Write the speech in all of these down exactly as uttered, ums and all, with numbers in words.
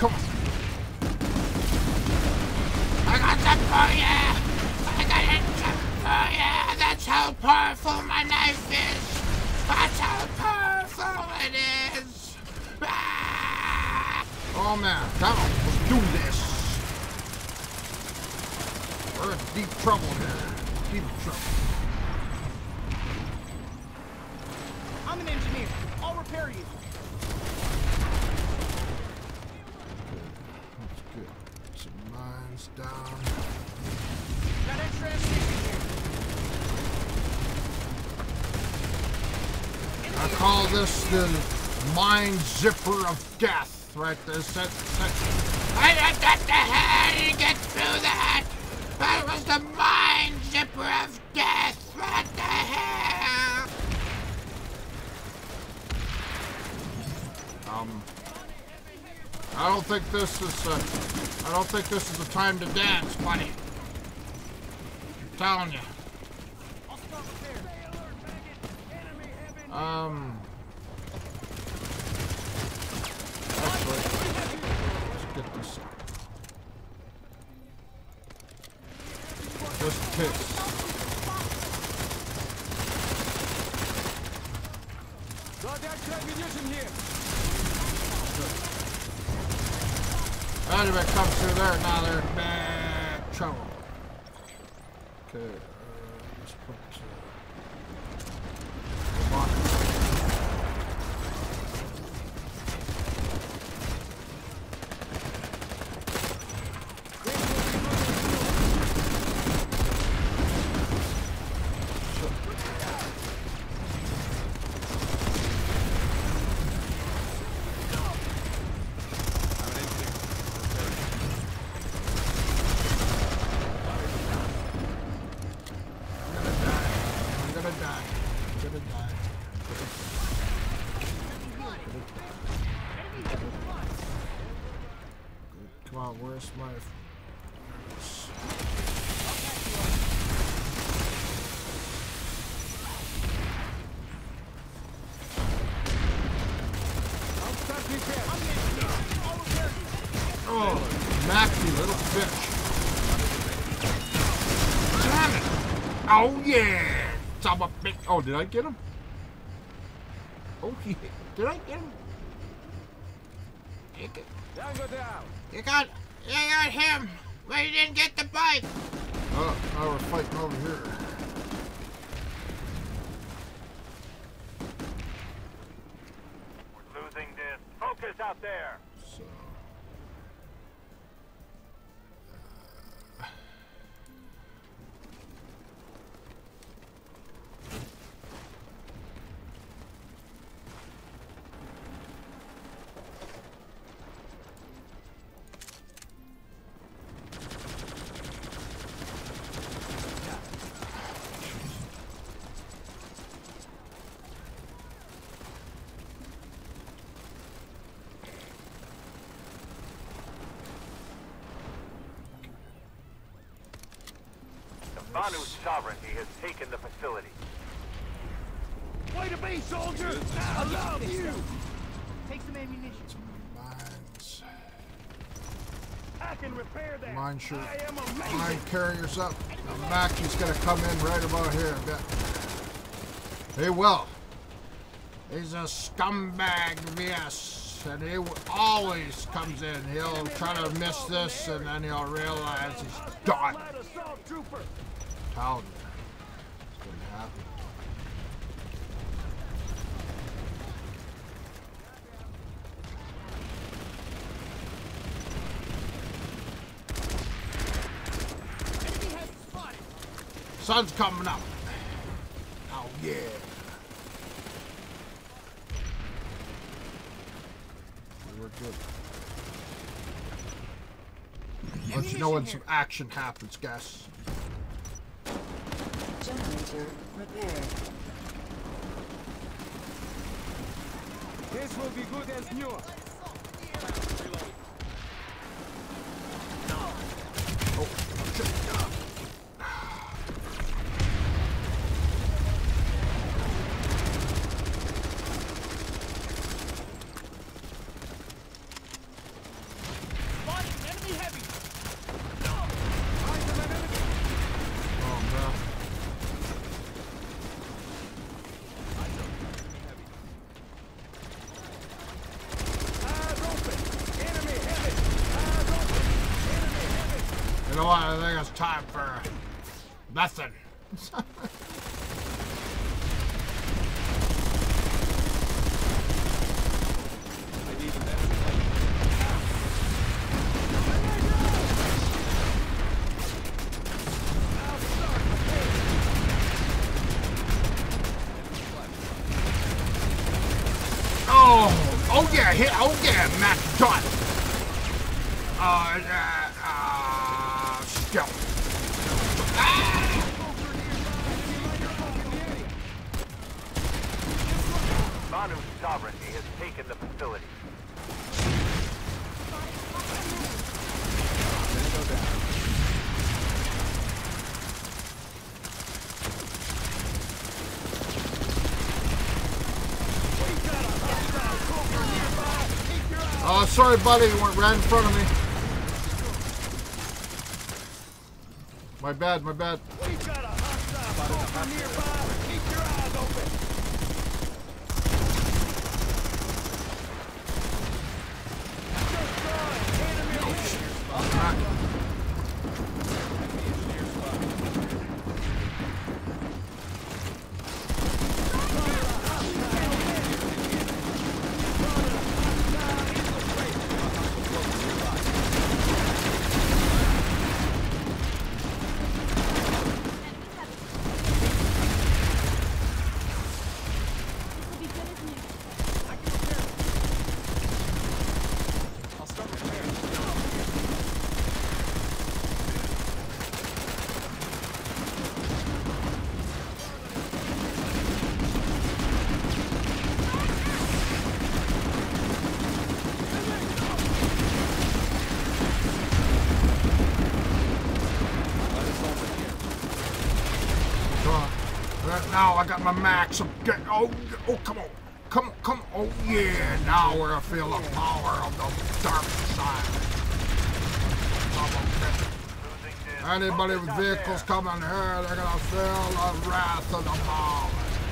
Come on. I got that for you. I got it for you. That's how powerful my knife is. That's how powerful it is. Ah! Oh man, come on, let's do this. We're in deep trouble here. Deep trouble. I'm an engineer. I'll repair you. That's good. Some mines down. Got extra ammunition here. I call this the mine zipper of death. Right there. Set, set. I don't got the hell to get through that. That was the mine zipper of death. What the hell? Um, I don't think this is. Uh, I don't think this is the time to dance, buddy. I'm telling you. Um. Actually, let's get this. Just kiss. Got extra ammunition here. Anybody comes through there, now they're in bad trouble. Okay, uh, let's put uh, the box. Come on, where's my... Oh, Mackie, little bitch. Damn it! Oh, yeah! Son of a bitch. Oh, did I get him? Oh, yeah. Did I get him? You got, you got, you got him, but you didn't get the bike. Oh, now we're fighting over here. We're losing this. Focus out there. So. Vanu's sovereignty has taken the facility. Way to be, soldier! I love you! Take some ammunition. Mines. I can repair that. Mine shoot. I am amazing. Mine carriers up. Now Mackie's gonna come in right about here. I bet. He will. He's a scumbag V S, and he always comes in. He'll try to miss this, and then he'll realize he's done. Tell you. It's gonna happen. Sun's coming up. Oh yeah. We're good. Let you know when some action happens, guys. Generator repaired. This will be good as new. Oh, shit. has time for nothing. Oh, oh yeah, hit, oh yeah, Mac done. Uh, uh, uh, still. Ah! Manu's sovereignty has taken the facility. Oh, sorry, buddy. You went right in front of me. My bad, my bad. We got a hostile soldier nearby. Keep your eyes open. Now I got my max. I'm get, oh, oh, come on. Come, come. Oh, yeah. Now we're going to feel the power of the dark side. Anybody with vehicles coming here, they're going to feel the wrath of the power.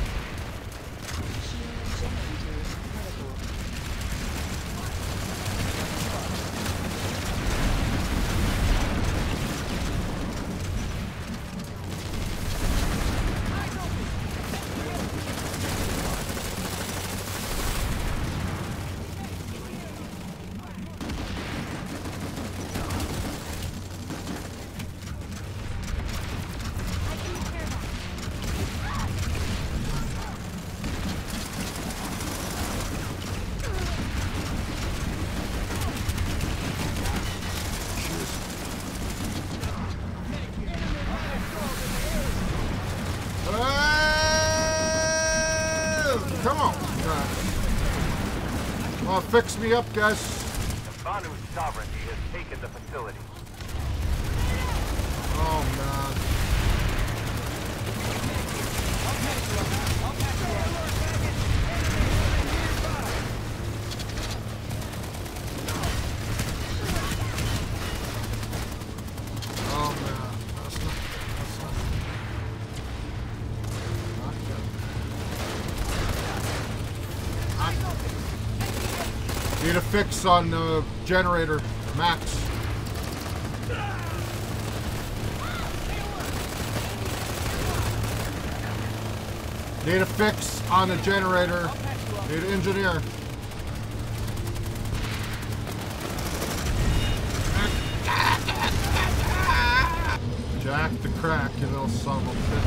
Come on, guys. Well, fix me up, guys. Manu's sovereignty has taken the facility. Oh, God. Oh, man. That's not, that's not, not good. Need a fix on the generator, Max. Need a fix on the generator. Need an engineer. Jack the crack, you little son of a bitch.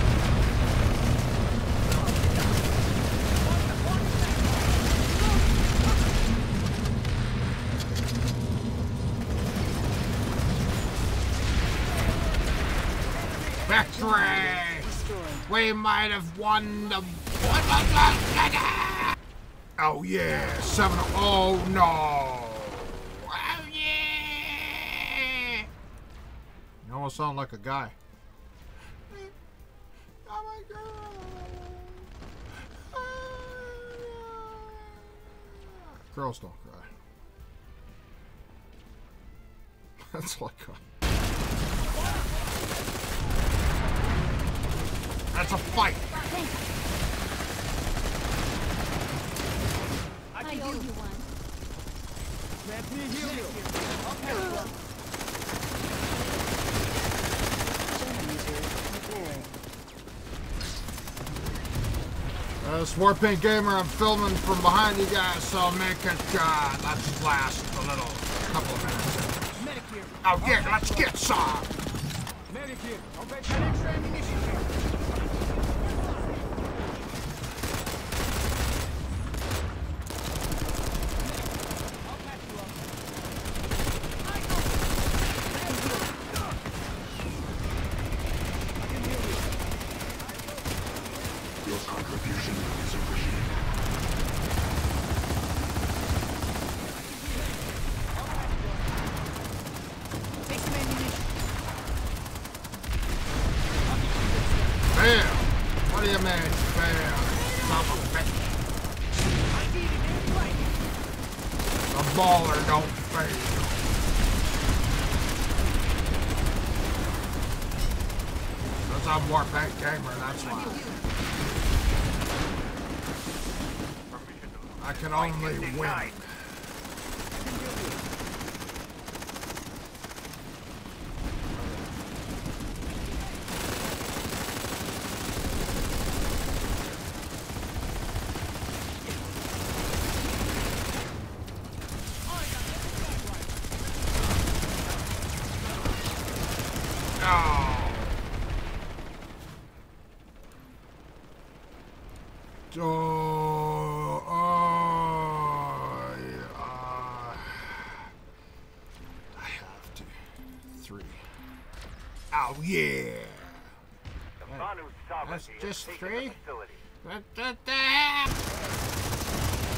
Victory! We might have won the... Oh yeah, seven... Oh no! Oh yeah! You almost sound like a guy. Oh my God! Girls don't cry. That's like a... That's a fight. I owe you one. Let me heal you. Uh, this Warpaint Gamer, I'm filming from behind you guys, so I'll make it, uh, let's last a little, couple of minutes. Medic here. Oh yeah, let's get some! Medic here. I'll bet you extra ammunition here. Your contribution is appreciated. Take some ammunition. Bam! What do you mean, bam? Son of a bitch. I need it anyway. The baller don't fade. Because I'm Warpaint Gamer, that's why. I can only win. Oh. Oh, oh, yeah. I have to. Three. Oh, yeah. The Banu sovereignty That's has just taken three? the facility. What the the heck?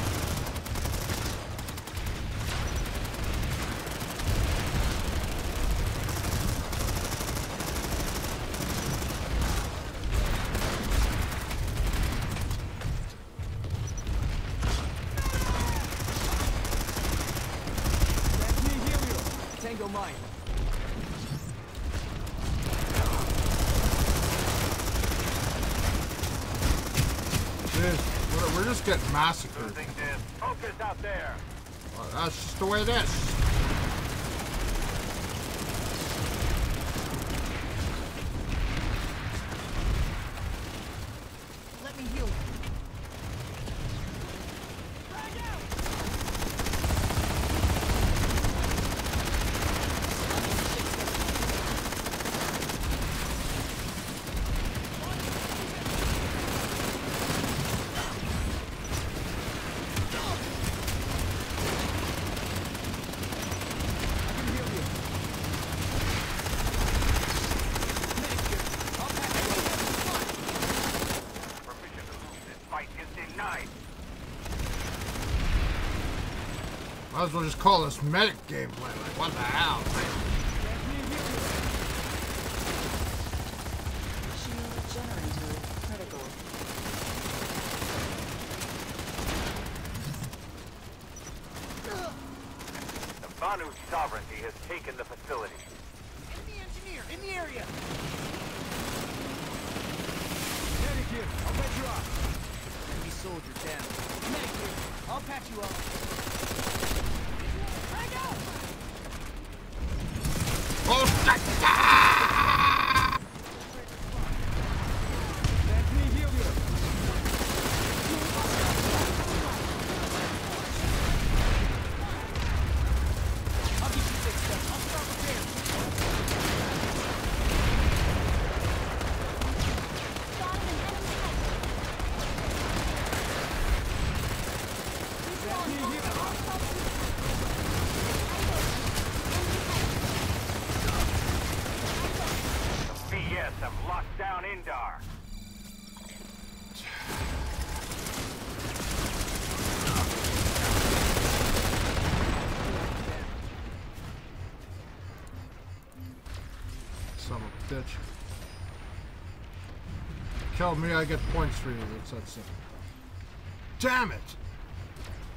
That's me, Helio. Tango mine. Dude, we're, we're just getting massacred. Losing this. Focus out there. Well, that's just the way it is. Let me heal you. Permission to lose this fight is denied. Might as well just call this medic gameplay. Like, what the hell, man? Shield generator critical. The Banu sovereignty has taken the facility. Enemy engineer in the area. Medic here. I'll patch you up. Enemy soldier down. Medic here. I'll patch you up. Frag out. Oh, shit! That's me, Helio. I'll get you fixed up. I'll start repairs. That's me, Helio. B S have locked down Indar. Son of a bitch. Kill me, I get points for you. That's that simple. Damn it!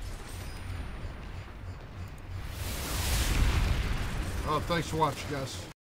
Oh, thanks for watching, guys.